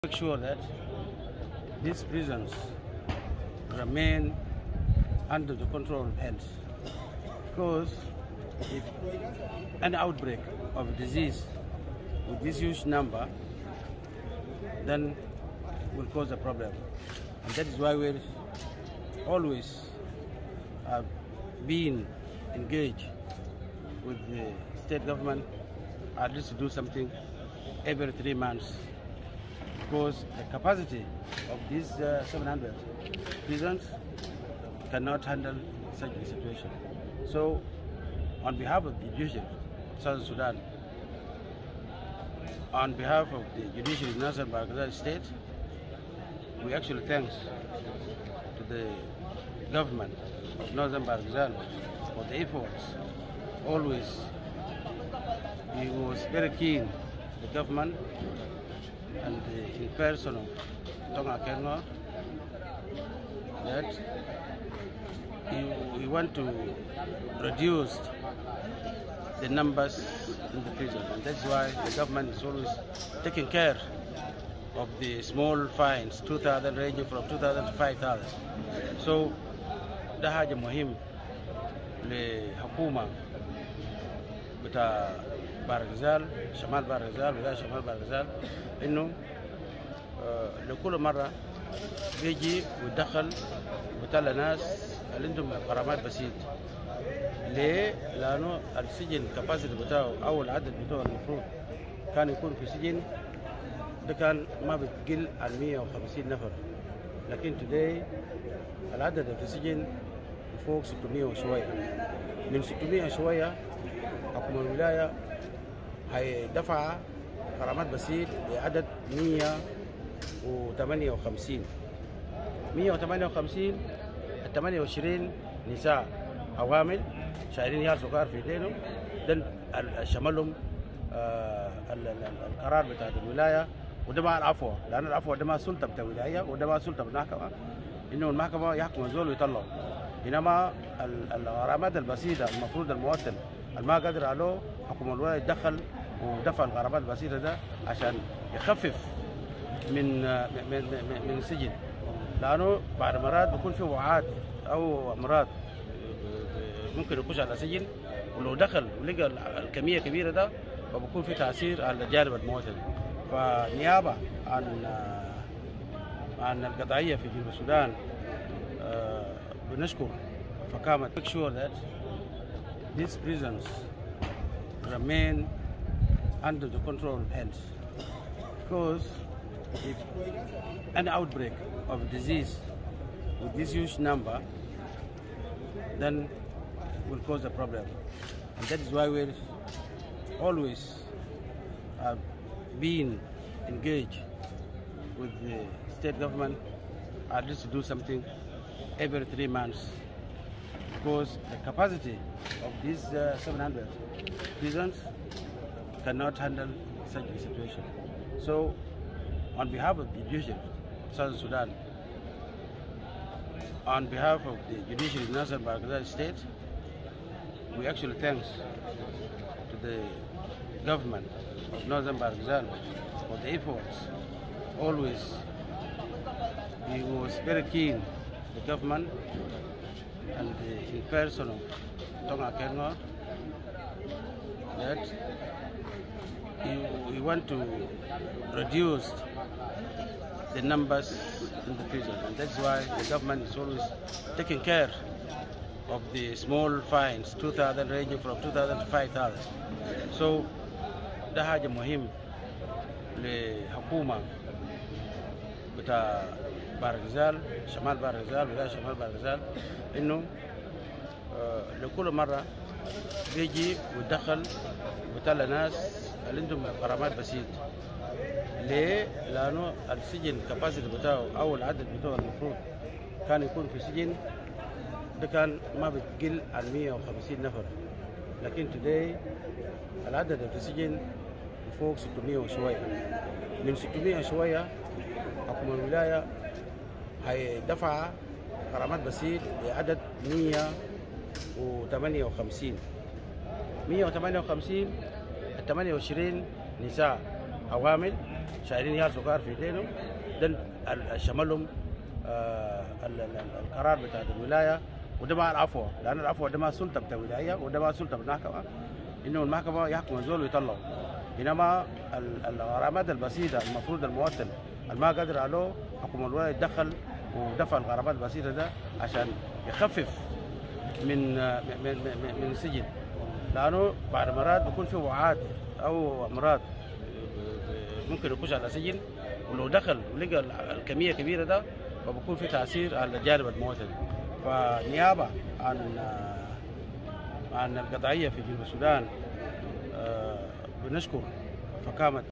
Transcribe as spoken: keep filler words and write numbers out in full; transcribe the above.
Make sure that these prisons remain under the control of health, because if an outbreak of a disease with this huge number, then will cause a problem. And that is why we're always have been engaged with the state government at least to do something every three months, because the capacity of these uh, seven hundred prisons cannot handle such a situation. So, on behalf of the judiciary of Southern Sudan, on behalf of the judiciary of Nasser Barghazal State, we actually thanks to the government of Northern Barghazal for the efforts. Always, he was very keen, the government, and the in person of Tonga Kengo, that we want to reduce the numbers in the prison, and that's why the government is always taking care of the small fines, two thousand ranging from two thousand to five thousand. So ده حاجة مهم لحكومة بتاع بارغزال، شمال بارغزال، ولاية شمال بارغزال، إنه لكل مرة بيجي ويدخل ويطلع ناس اللي عندهم غرامات بسيط. ليه؟ لأنه السجن الكباسيتي بتاعه أو العدد بتاعه المفروض كان يكون في سجن ده كان ما بتقل عن مئة وخمسين نفر، لكن today العدد في السجن فوق ستمئة وشوية. من ستمئة وشوية حكومة الولاية هيدفع غرامات بسيط بعدد مئة وثمانية وخمسين. مئة وثمانية وخمسين، ثمانية وعشرين نساء عوامل شايلين عيال صغار في ايدينهم، ده شملهم آه القرار بتاع الولايه، وده ما العفو، لان العفو ده ما سلطه بتاع الولايه وده ما سلطه بالمحكمه، انه المحكمه يحكم الزول ويطلعوا. انما الغرامات البسيطه المفروض المواطن الما قادر عليه حكومه الولايه يتدخل ودفع الغرامات البسيطه ده عشان يخفف من من من السجن، لانه بعد مرات بيكون في وعاد او امراض ممكن يخش على سجن، ولو دخل ولقى الكميه كبيره ده فبكون في تاثير على جانب المواطن. فنيابه عن عن القضائيه في جنوب السودان بنشكر فكامة make sure that these prisons remain under the control of health, because if an outbreak of a disease with this huge number, then will cause a problem. And that is why we're always have been engaged with the state government at least to do something every three months, because the capacity of these uh, seven hundred prisons cannot handle such a situation. So, on behalf of the judiciary of Southern Sudan, on behalf of the judiciary of Nasser Barghazal State, we actually thanks to the government of Northern Barghazal for the efforts. Always, he was very keen, the government, and the in person of Tonga Kengo, that we want to reduce the numbers in the prison, and that's why the government is always taking care of the small fines, two thousand ranging from two thousand to five thousand. So ده حاجة مهم لحكومة بتاع بارغزال، شمال بارغزال، ولاية شمال بارغزال، إنه لكل مرة بيجي ويدخل ويطلع ناس اللي عندهم غرامات بسيط. ليه؟ لأنه السجن الكباسيتي بتاعه أو العدد بتاعه المفروض كان يكون في سجن ده كان ما بتقل عن مئة وخمسين نفر، لكن today العدد في السجن فوق ستمئة وشوية. من ستمئة وشوية حكومة الولاية هيدفع غرامات بسيط بعدد مئة وثمانية وخمسين. مئة وثمانية وخمسين، ثمانية وعشرين نساء عوامل شايلين عيال صغار في ايديهم، ده شملهم آه القرار بتاع الولايه، وده ما العفو، لان العفو ده ما سلطه بتاع الولايه وده ما سلطه بالمحكمه، انه المحكمه يحكم الزول ويطلعه. انما الغرامات البسيطه المفروض المواطن اللي ما قادر عليه حكم الولايه يتدخل ودفع الغرامات البسيطه ده عشان يخفف من من من, من السجن، لانه بعد مرات بيكون في وعاد او امراض ممكن يخش على سجن، ولو دخل ولقى الكميه كبيره ده فبكون في تاثير على جانب المواطن. فنيابه عن عن القضائيه في جنوب السودان بنشكر فخامه